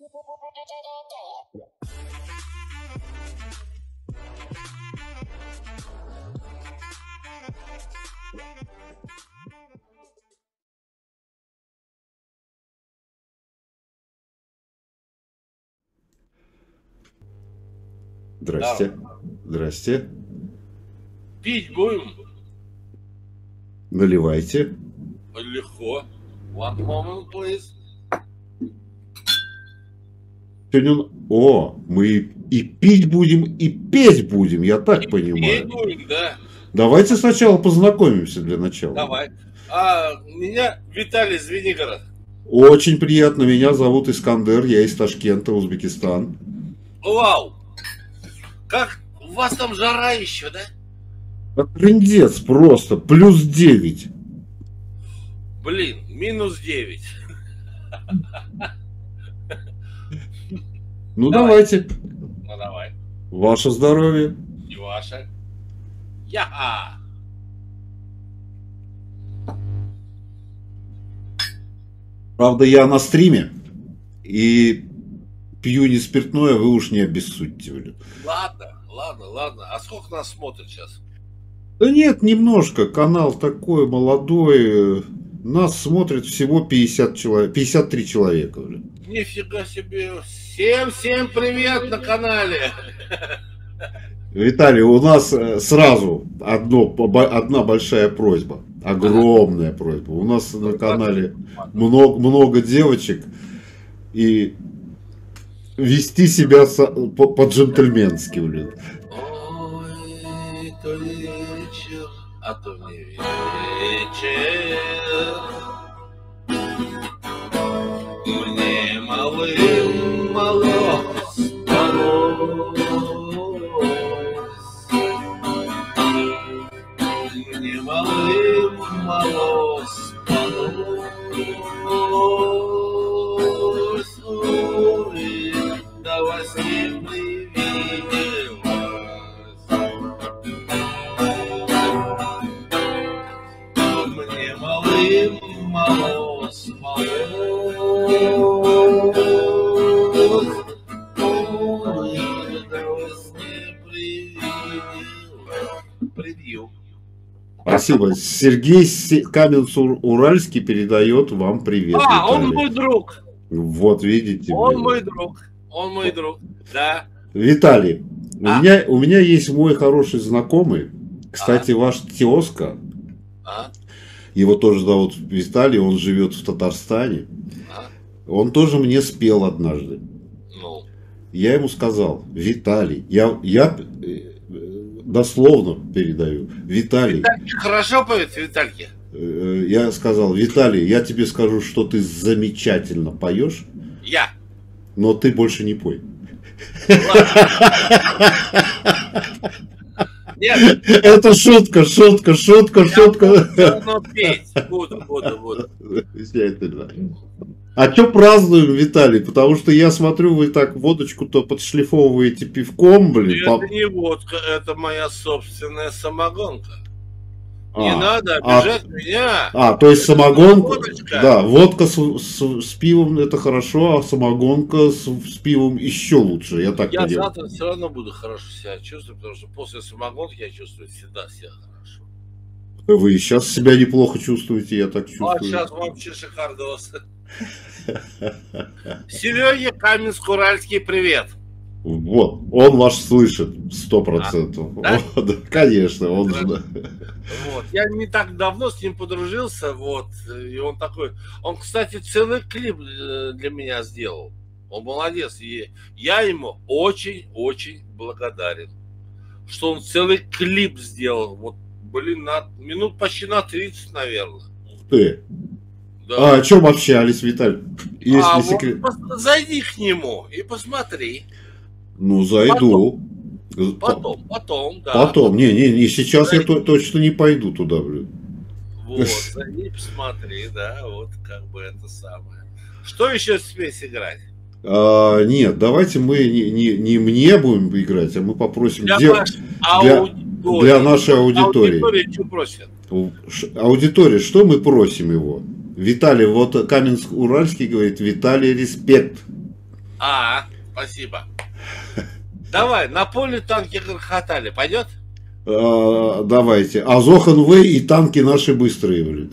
Здрасте. Здрасте. Пить будем? Наливайте. Легко. One moment, please. Сегодня... О, мы и пить будем, и петь будем, я так понимаю. Петь будем, да. Давайте сначала познакомимся для начала. Давай. Меня Виталий Звенигород. Очень приятно, меня зовут Искандер, я из Ташкента, Узбекистан. Вау! Как у вас там жара еще, да? Трындец просто, +9. Блин, -9. Ну давайте. Ну давай. Ваше здоровье. И ваше. Я. Правда, я на стриме и пью не спиртное, вы уж не обессудьте. Блин. Ладно. А сколько нас смотрит сейчас? Да нет, немножко. Канал такой молодой. Нас смотрит всего 50 человек, 53 человека. Блин. Нифига себе. Всем привет на канале. Виталий, у нас сразу одна большая просьба. Огромная просьба. У нас на канале много девочек. И вести себя по-джентльменски, блин. Ой, то вечер, а то не вечер. Мне малым мало спалось. Мне малым мало спалось. Ой, до во сне привиделось. Мне малым мало спалось. Ой, до во сне привиделось. Превью. Спасибо. Сергей Каменец-Уральский передает вам привет. Виталий. Он мой друг. Вот видите. Он мой друг. Да. Виталий, у меня есть мой хороший знакомый. Кстати, ваш тезка. Его тоже зовут Виталий, он живет в Татарстане. Он тоже мне спел однажды. Ну. Я ему сказал: Виталий, я дословно передаю. Виталий. Хорошо поет, Витальки? Я сказал: Виталий, я тебе скажу, что ты замечательно поешь. Я. Но ты больше не пой. Нет. Это шутка. Но петь буду. Замечательно. А что празднуем, Виталий? Потому что я смотрю, вы так водочку-то подшлифовываете пивком, блин. Это не водка, это моя собственная самогонка. Не надо обижать меня. То есть самогонка. Да, водка с пивом это хорошо, а самогонка с пивом еще лучше. Я понимаю. Завтра все равно буду хорошо себя чувствовать, потому что после самогонки я чувствую всегда себя хорошо. Вы и сейчас себя неплохо чувствуете, я так чувствую. А сейчас вообще шикардос. Сереге Каменец-Уральский привет. Вот, он вас слышит 100%. Да? Конечно, он же. Вот. Я не так давно с ним подружился, вот, и он такой, он, кстати, целый клип для меня сделал. Он молодец, и я ему очень благодарен, что он целый клип сделал. Вот, блин, минут почти на 30, наверное. Ух ты. Да. О чем общались, Виталий? Если секрет. Вот, зайди к нему и посмотри. Ну, зайду. Потом, да. Потом. Не, сейчас зайди. Я точно не пойду туда, блин. Вот, зайди, посмотри, да, вот как бы это самое. Что еще спеть играть? Нет, давайте мы не мне будем играть, а мы попросим для нашей аудитории. Аудитория что просит? Аудитория, что мы просим его? Виталий, вот Каменец-Уральский говорит: Виталий, респект. Спасибо. Давай, на поле танки грохотали, пойдет? Давайте. Азохан В и танки наши быстрые, блин.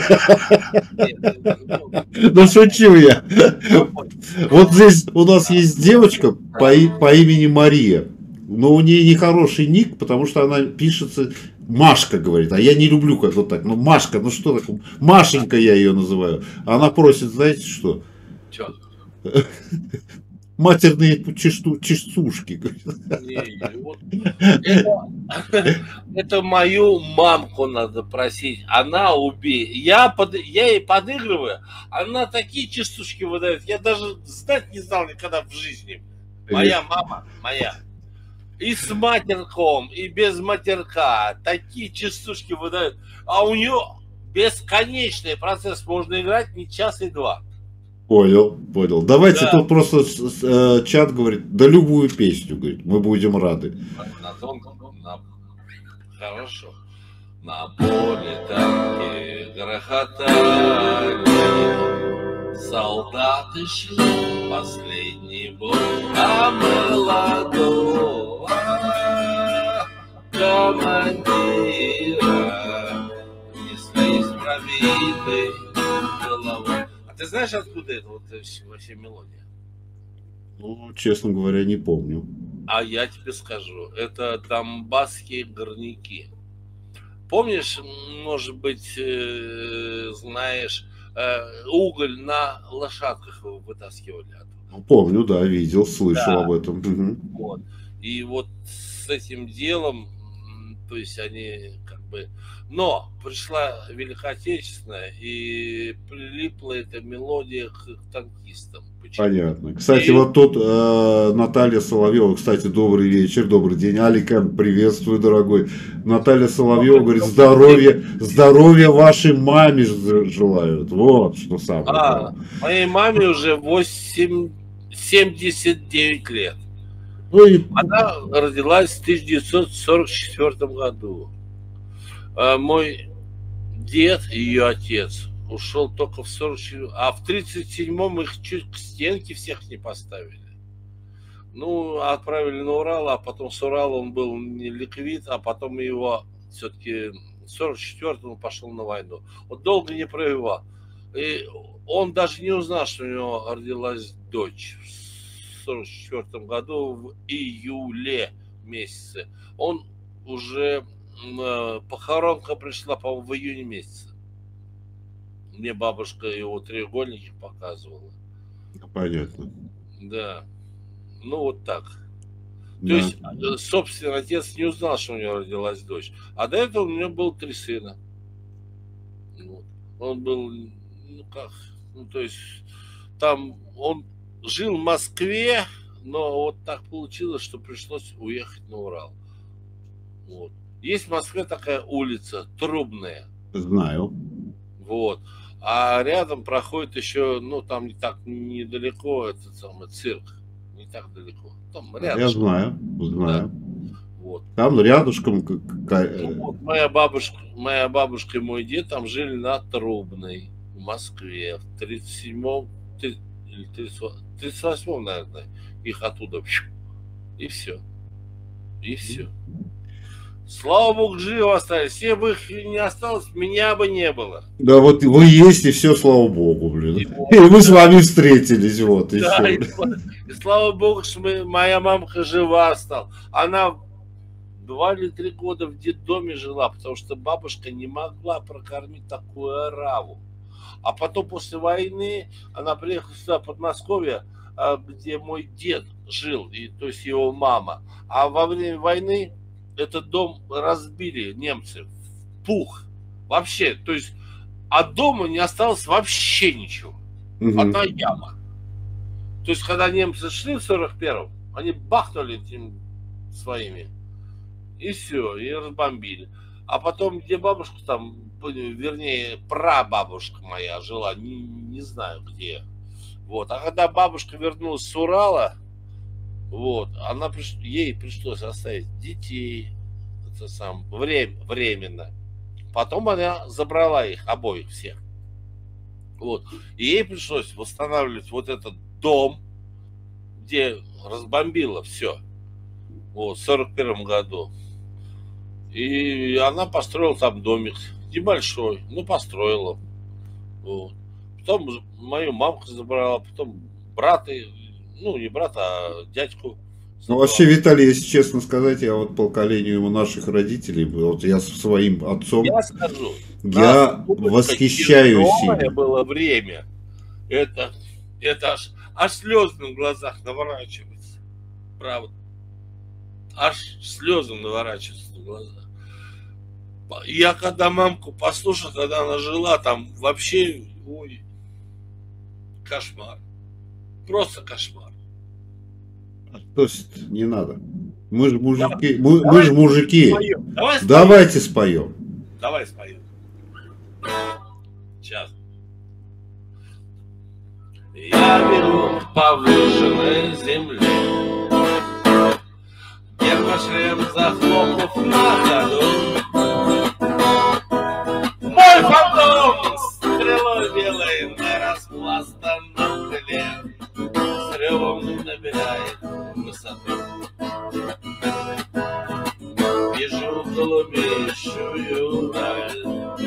Ну, шучу я. Вот здесь у нас есть девочка по имени Мария. Но у нее нехороший ник, потому что она пишется Машка, говорит. А я не люблю как вот так. Ну, Машка, ну что такое? Машенька я ее называю. Она просит, знаете что? Че? Матерные частушки. Это мою мамку надо просить. Она убей. Я ей подыгрываю. Она такие частушки выдает. Я даже знать не знал никогда в жизни. Моя мама, моя. И с матерком, и без матерка. Такие частушки выдают. А у нее бесконечный процесс. Можно играть не час и два. Понял. Давайте тут просто чат говорит, да любую песню, говорит, мы будем рады. Хорошо. На поле танки грохотали, солдаты шли последний бой, а молодого командира несли с пробитой головой. Ты знаешь, откуда это вот вообще мелодия? Ну, честно говоря, не помню. А я тебе скажу, это донбасские горняки. Помнишь, может быть, знаешь, уголь на лошадках вытаскивали? Ну, помню, да, видел, слышал об этом. Угу. Вот. И вот с этим делом, то есть они как бы... Но пришла Великая Отечественная, и прилипла эта мелодия к танкистам. Почему? Понятно. Кстати, вот тут Наталья Соловьева, кстати, добрый вечер, добрый день. Аликан, приветствую, дорогой. Наталья Соловьева говорит, здоровья вашей маме желают. Вот что самое главное. Моей маме уже 79 лет. Ну и... Она родилась в 1944 году. Мой дед, ее отец, ушел только в 44, а в 37-м их чуть к стенке всех не поставили. Ну, отправили на Урал, а потом с Урала он был не ликвид, а потом его все-таки в 44-м он пошел на войну. Он долго не провоевал. И он даже не узнал, что у него родилась дочь в 44 году в июле месяце. Он уже... Похоронка пришла, по-моему, в июне месяце. Мне бабушка его треугольники показывала. Понятно. Да. Ну, вот так. Да. То есть, собственно, отец не узнал, что у него родилась дочь. А до этого у него было 3 сына. Вот. Он был, ну как, ну то есть, там он жил в Москве, но вот так получилось, что пришлось уехать на Урал. Вот. Есть в Москве такая улица, Трубная. Знаю. Вот. А рядом проходит еще, ну, там не так недалеко, этот самый цирк. Не так далеко. Там рядом. Я знаю. Да. Вот. Там рядышком. Ну, вот моя бабушка и мой дед там жили на Трубной в Москве. В 37-м или 38-м, наверное, их оттуда. И все. И все. Слава богу, живы остались. Если бы их не осталось, меня бы не было. Да, вот вы есть, и все, слава богу, блин. И мы с вами встретились, вот, и все. И слава богу, что моя мамка жива осталась. Она 2 или 3 года в детдоме жила, потому что бабушка не могла прокормить такую ораву. А потом после войны она приехала сюда, в Подмосковье, где мой дед жил, и, то есть его мама. А во время войны этот дом разбили немцы в пух. Вообще, то есть от дома не осталось вообще ничего. Одна яма. То есть, когда немцы шли в 41-м, они бахнули этим своими. И все, и разбомбили. А потом, где бабушка там, вернее, прабабушка моя жила, не знаю где. Вот. А когда бабушка вернулась с Урала, вот, ей пришлось оставить детей, это сам, временно. Потом она забрала их, обоих всех. Вот. И ей пришлось восстанавливать вот этот дом, где разбомбило все, вот, в 41 году. И она построила там домик, небольшой, но построила. Вот. Потом мою мамку забрала, потом брата, ну не брата, а дядьку. Ну, вообще, Виталий, если честно сказать, я вот по поколению наших родителей, вот я со своим отцом, я скажу, я восхищаюсь им. Было время, это аж слезы на глазах наворачиваются, правда, аж слезы наворачиваются на глазах. Я когда мамку послушал, когда она жила, там вообще, ой, кошмар, просто кошмар. То есть не надо. Мы же мужики. Мы же мужики. Давайте споем. Давай споем. Сейчас. Я беру по выжженной земле, гермошлем захлопнув на ходу. Мой фантом стрелой белой на распластанном крыле с ревом набирает высоту. Вижу голубеющую даль,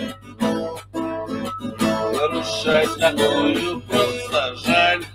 нарушать такую просто жаль.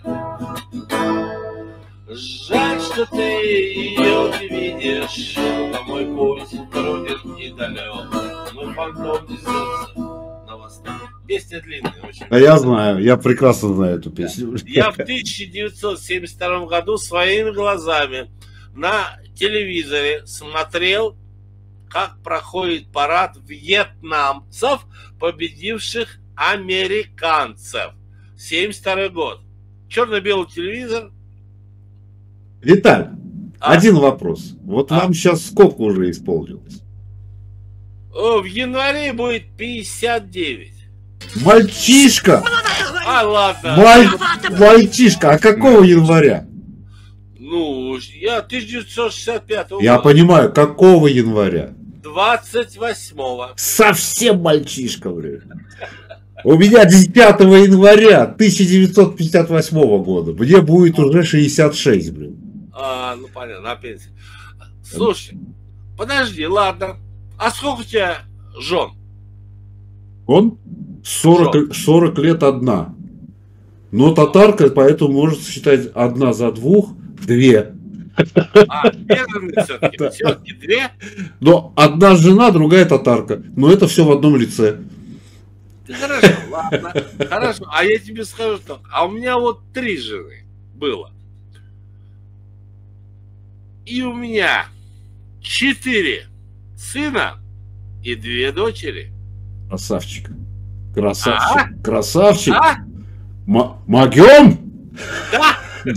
Жаль, что ты ее не видишь, но мой путь труден и далек. Мой фантом несется на восток. Песня длинная очень. А я знаю, я прекрасно знаю эту песню. Я в 1972 году своими глазами на телевизоре смотрел, как проходит парад вьетнамцев, победивших американцев. 72 год. Черно-белый телевизор. Виталь, один вопрос. Вот вам сейчас сколько уже исполнилось? В январе будет 59. Мальчишка! Ладно. Мальчишка, а какого января? Ну, я 1965-го. Я понимаю, какого января? 28-го. Совсем мальчишка, блин. У меня 10 января 1958 года. Мне будет уже 66, блин. Ну понятно, на пенсии. Слушай, подожди, ладно. А сколько у тебя жен? Он 40 лет одна. Но татарка, поэтому может считать одна за двух, две. Верно, все-таки две? Но одна жена, другая татарка. Но это все в одном лице. Хорошо, ладно. Хорошо. А я тебе скажу так. А у меня вот 3 жены было. И у меня 4 сына и 2 дочери. Красавчик. Красавчик. А? Могем? Да.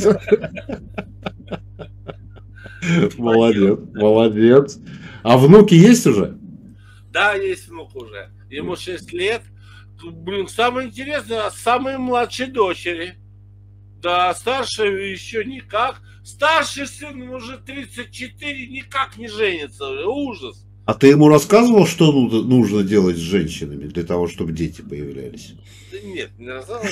Молодец. А внуки есть уже? Да, есть внук уже. Ему 6 лет. Блин, самое интересное, самые младшие дочери. Да, старший еще никак. Старший сын уже 34, никак не женится. Ужас. А ты ему рассказывал, что нужно делать с женщинами для того, чтобы дети появлялись? Да нет, не рассказывал.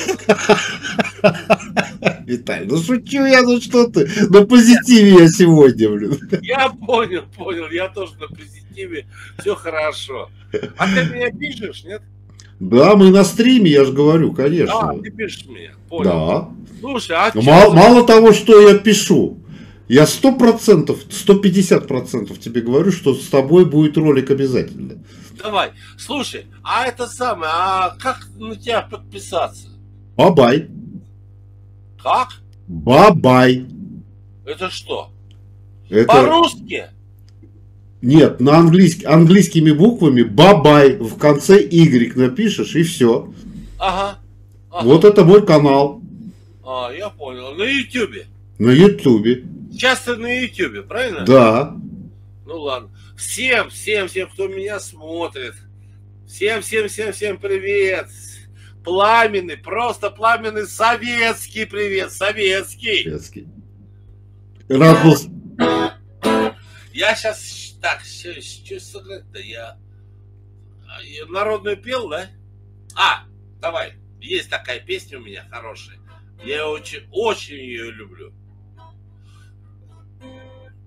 Виталий, ну шучу я, ну что ты? На позитиве я сегодня, блин. Я понял, я тоже на позитиве. Все хорошо. А ты меня пишешь, нет? Да, мы на стриме, я же говорю, конечно. Ты пишешь мне, понял. Да. Слушай, а мало того, что я пишу, я 100%, 150% тебе говорю, что с тобой будет ролик обязательно. Давай. Слушай, а это самое, а как на тебя подписаться? Бабай. Как? Бабай. Это что? Это... По-русски? Нет, на английскими буквами бабай. В конце Y напишешь и все. Ага. Вот это мой канал. Я понял. На Ютубе. На Ютубе. Сейчас ты на Ютубе, правильно? Да. Ну ладно. Всем, кто меня смотрит. Всем привет. Пламенный, просто пламенный советский привет. Советский. Рад был... Я сейчас... Так, что сыграть-то? Я народную пел, да? Давай. Есть такая песня у меня хорошая. Я очень ее люблю.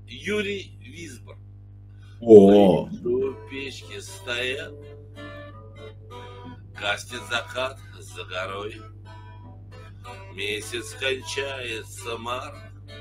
Юрий Висбор. О, У печки стоят, гаснет закат за горой. Месяц кончается март.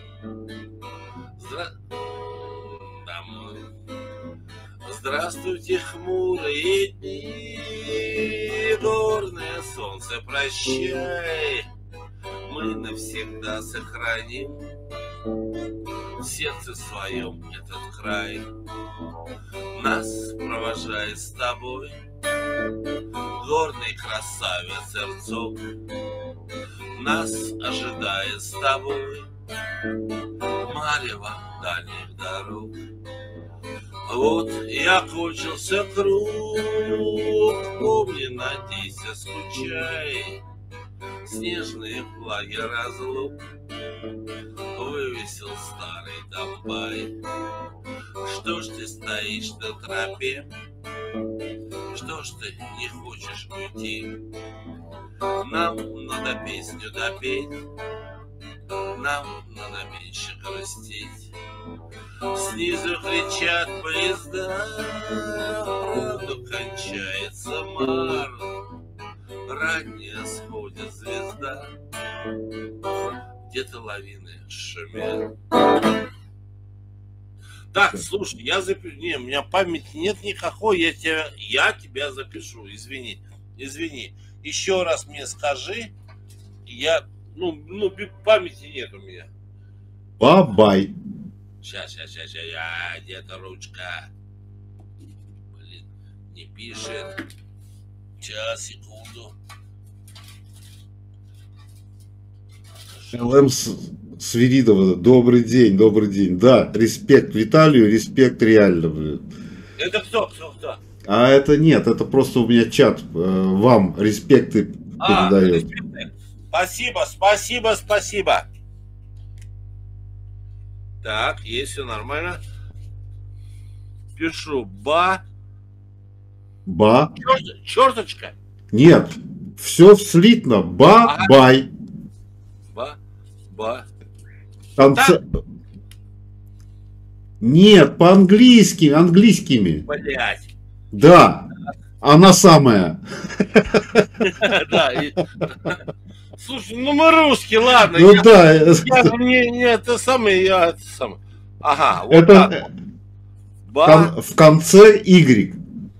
Домой. Здравствуйте, хмурые дни, горное солнце, прощай. Мы навсегда сохраним в сердце своем этот край. Нас провожает с тобой горный красавец Эрцог. Нас ожидает с тобой марево дальних дорог. Вот и окончился круг, помни, надейся, скучай. Снежные флаги разлук вывесил старый Донбай. Что ж ты стоишь на тропе? Что ж ты не хочешь уйти? Нам надо песню допеть, нам надо меньше грустить. Снизу кричат поезда, правду кончается март. Ранняя сходит звезда, где-то лавины шумят. Так, слушай, я запишу. Не, у меня памяти нет никакой, я тебя запишу. Извини. Еще раз мне скажи, я, памяти нет у меня. бабай. Сейчас, где-то ручка. Блин, не пишет. Сейчас, секунду. ЛМ Свиридова, добрый день. Да, респект Виталию, респект реально, блин. Это кто? А это нет, это просто у меня чат вам респекты передает. Спасибо. Так, есть все нормально. Пишу черточка. Нет, все слитно. Бай. Конце... Нет, по-английски, английскими. Блять. Да, она самая. Да. Слушай, мы русские, ладно. Да. Это самое. Ага, вот это так. В конце Y.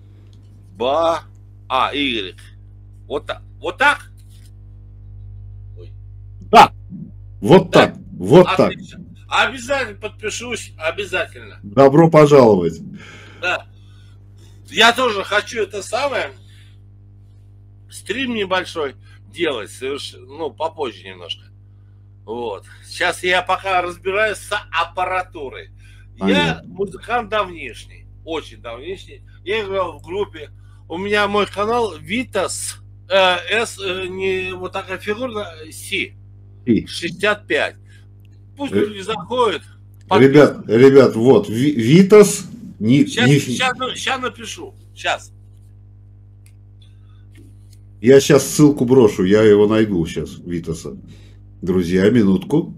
Y. Вот так? Ой. Да. Вот так. Отлично. Обязательно подпишусь, обязательно. Добро пожаловать. Да. Я тоже хочу это самое. Стрим небольшой делать, попозже немножко. Вот. Сейчас я пока разбираюсь с аппаратурой. Я музыкант давнишний, очень давнишний. Я играл в группе. У меня мой канал Витас не вот такая фигурная Си 65. Пусть люди заходят. Ребят, вот Витас. Сейчас напишу. Сейчас. Я сейчас ссылку брошу, я его найду сейчас, Витаса. Друзья, минутку.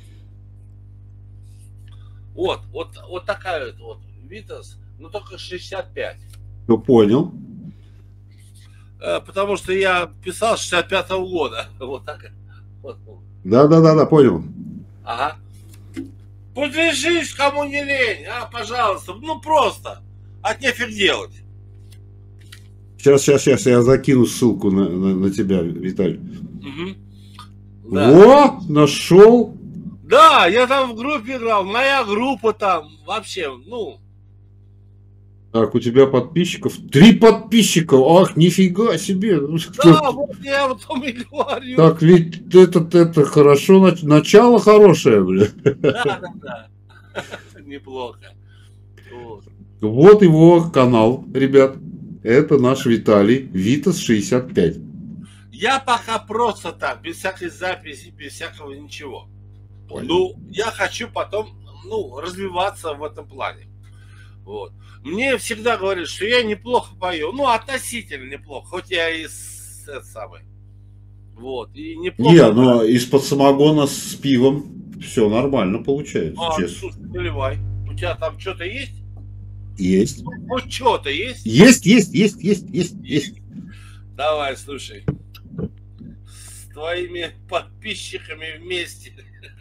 Вот такая вот Витас, но только 65. Ну, понял. Потому что я писал 65-го года. Вот так. Да, понял. Ага. Подвяжись, кому не лень, пожалуйста. Просто. От нефиг делать. Сейчас я закину ссылку на тебя, Виталий. Угу. Да. О, нашел. Да, я там в группе играл. Моя группа там вообще, Так, у тебя подписчиков 3 подписчика. Ах, нифига себе. Да, вот я вот том и говорю. Так, ведь это хорошо, начало хорошее, блин. Да. Неплохо. Вот его канал, ребят. Это наш Виталий, Витас 65. Я пока просто так, без всякой записи, без всякого ничего. Я хочу потом, развиваться в этом плане. Вот. Мне всегда говорят, что я неплохо пою. Относительно неплохо, хоть я и самый. Вот. И неплохо. Но из-под самогона с пивом все нормально получается. Слушай, наливай. тебя там что-то есть? Есть. Ну, что-то есть? Есть. Давай, слушай. С твоими подписчиками вместе.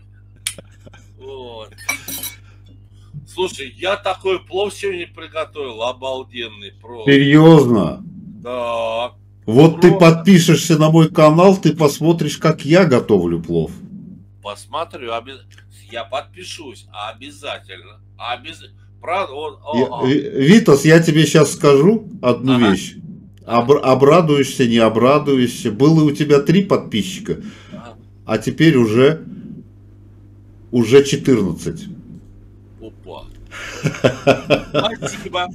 Вот. Слушай, я такой плов сегодня приготовил, обалденный. Просто. Серьезно? Да. Вот ты подпишешься на мой канал, ты посмотришь, как я готовлю плов. Посмотрю, я подпишусь, обязательно. Правда? Витас, я тебе сейчас скажу одну вещь. Обрадуешься, не обрадуешься. Было у тебя 3 подписчика, а теперь уже 14. Опа. Спасибо.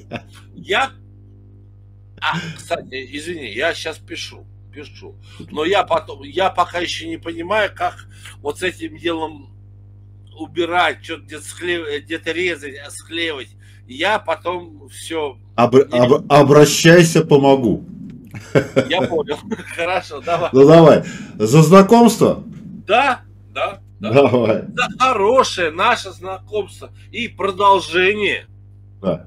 Кстати, извини, я сейчас пишу. Но я пока еще не понимаю, как вот с этим делом убирать, что-то где-то резать, склеивать. Я потом все... Обращайся, помогу. Я понял. Хорошо, давай. Ну давай. За знакомство? Да. Давай. За хорошее наше знакомство и продолжение. Да.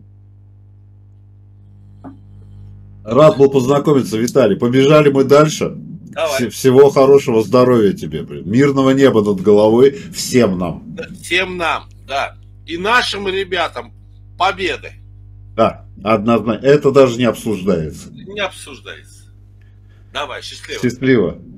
Рад был познакомиться, Виталий. Побежали мы дальше. Давай. Всего хорошего, здоровья тебе. Мирного неба над головой всем нам. Всем нам, да. И нашим ребятам победы. Да, однозначно. Это даже не обсуждается. Не обсуждается. Давай, счастливо. Счастливо.